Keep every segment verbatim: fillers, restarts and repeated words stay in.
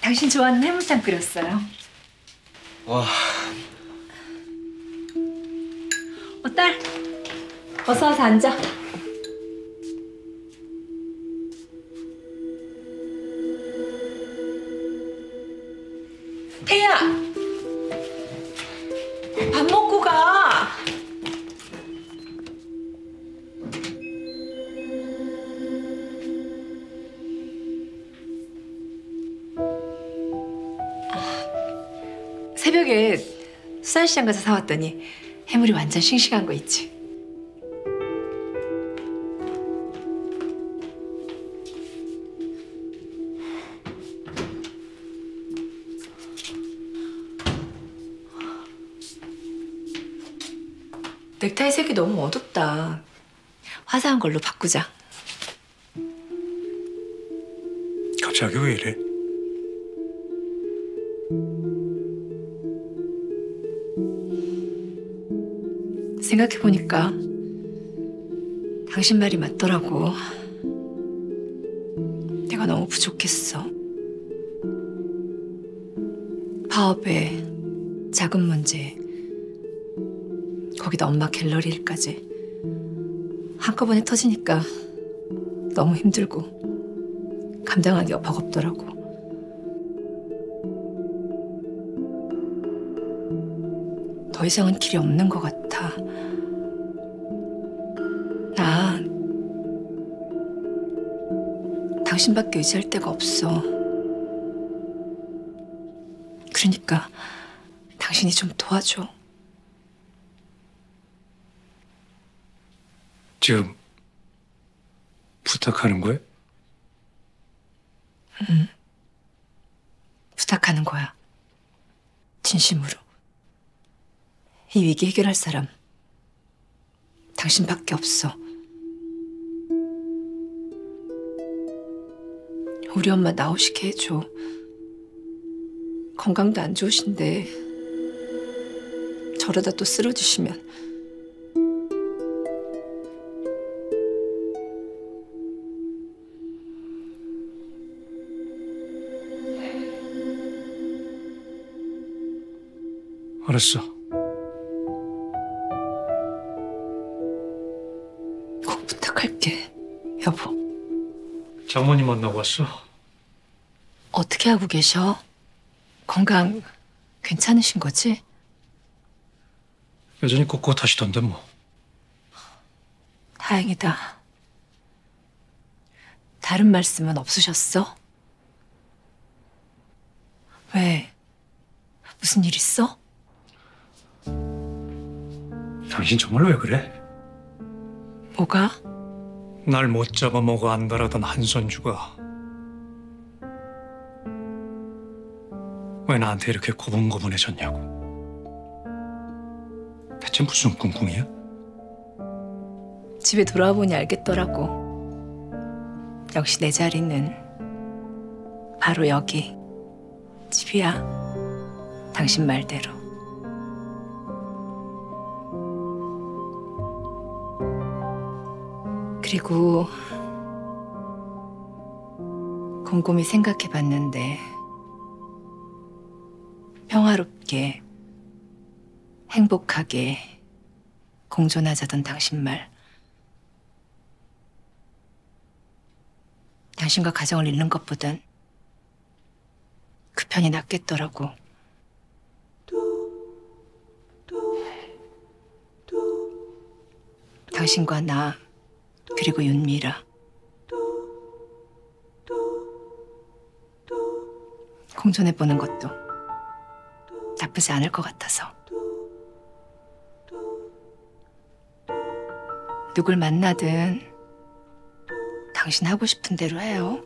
당신 좋아하는 해물탕 끓였어요. 와. 어, 딸. 어서 와서 앉아. 태야! 밥 먹고 가. 새벽에 수산시장 가서 사왔더니 해물이 완전 싱싱한 거 있지. 넥타이 색이 너무 어둡다. 화사한 걸로 바꾸자. 갑자기 왜 이래? 생각해보니까 당신 말이 맞더라고. 내가 너무 부족했어. 파업에 자금 문제, 거기다 엄마 갤러리 일까지 한꺼번에 터지니까 너무 힘들고 감당하기가 버겁더라고. 더 이상은 길이 없는 것 같아. 나 당신밖에 의지할 데가 없어. 그러니까 당신이 좀 도와줘. 지금 부탁하는 거야? 응. 부탁하는 거야. 진심으로. 이 위기 해결할 사람 당신밖에 없어. 우리 엄마 나오시게 해줘. 건강도 안 좋으신데 저러다 또 쓰러지시면. 알았어. 꼭 부탁할게, 여보. 장모님 만나고 왔어? 어떻게 하고 계셔? 건강 괜찮으신 거지? 여전히 꼿꼿하시던데 뭐. 다행이다. 다른 말씀은 없으셨어? 왜? 무슨 일 있어? 당신 정말 왜 그래? 뭐가? 날 못 잡아먹어 안달하던 한선주가 왜 나한테 이렇게 고분고분해졌냐고. 대체 무슨 꿍꿍이야? 집에 돌아와 보니 알겠더라고. 역시 내 자리는 바로 여기. 집이야. 당신 말대로. 그리고 곰곰이 생각해봤는데 평화롭게 행복하게 공존하자던 당신 말, 당신과 가정을 잃는 것보단 그 편이 낫겠더라고. 당신과 나, 그리고 윤미라. 공존해보는 것도 나쁘지 않을 것 같아서. 누굴 만나든 당신 하고 싶은 대로 해요.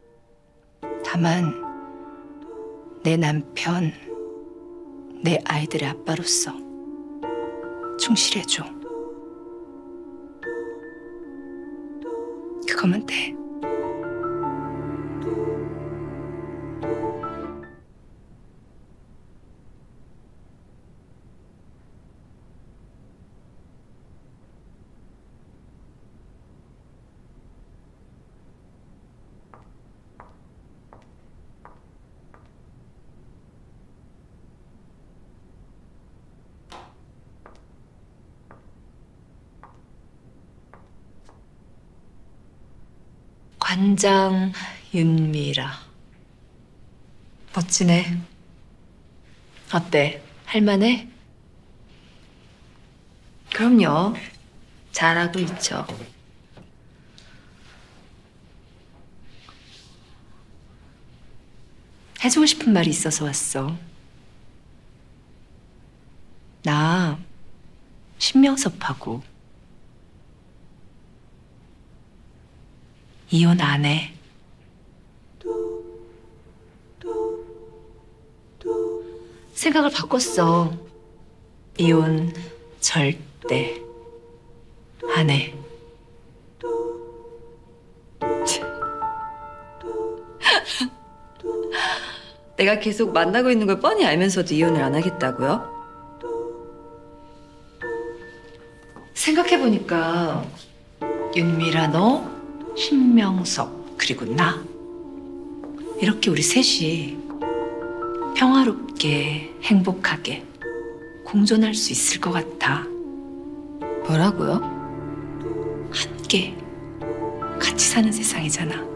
다만 내 남편, 내 아이들의 아빠로서 충실해줘. 그거면 돼. 관장 윤미라. 멋지네. 어때? 할만해? 그럼요. 잘하고 있죠. 해주고 싶은 말이 있어서 왔어. 나 신명섭하고 이혼 안 해. 생각을 바꿨어. 이혼 절대 안 해. 내가 계속 만나고 있는 걸 뻔히 알면서도 이혼을 안 하겠다고요? 생각해보니까 윤미라 너, 신명섭, 그리고 나 이렇게 우리 셋이 평화롭게 행복하게 공존할 수 있을 것 같아. 뭐라고요? 함께 같이 사는 세상이잖아.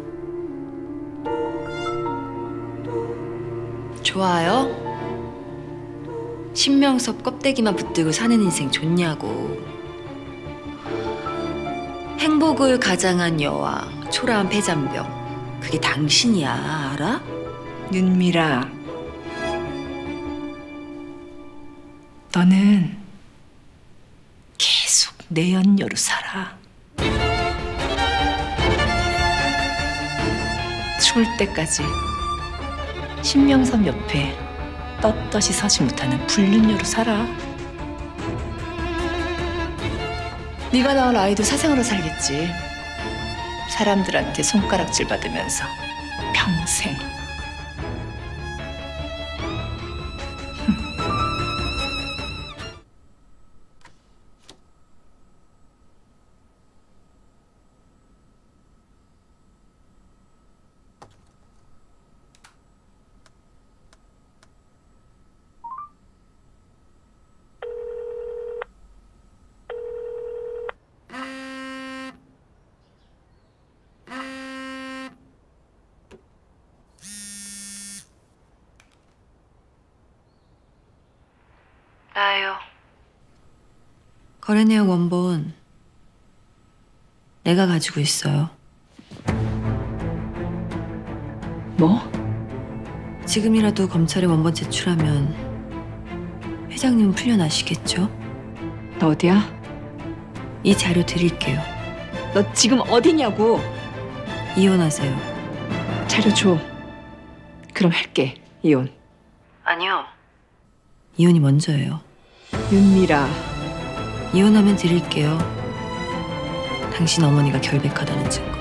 좋아요. 신명섭 껍데기만 붙들고 사는 인생 좋냐고. 행복을 가장한 여와 초라한 폐잔병. 그게 당신이야, 알아? 윤미라, 너는 계속 내 연녀로 살아. 죽을 때까지 신명섭 옆에 떳떳이 서지 못하는 불륜녀로 살아. 네가 낳은 아이도 사생으로 살겠지. 사람들한테 손가락질 받으면서 평생. 나요. 거래 내역 원본 내가 가지고 있어요. 뭐? 지금이라도 검찰에 원본 제출하면 회장님은 풀려나시겠죠? 너 어디야? 이 자료 드릴게요. 너 지금 어디냐고? 이혼하세요. 자료 줘. 그럼 할게, 이혼. 아니요. 이혼이 먼저예요. 윤미라. 이혼하면 드릴게요. 당신 어머니가 결백하다는 증거.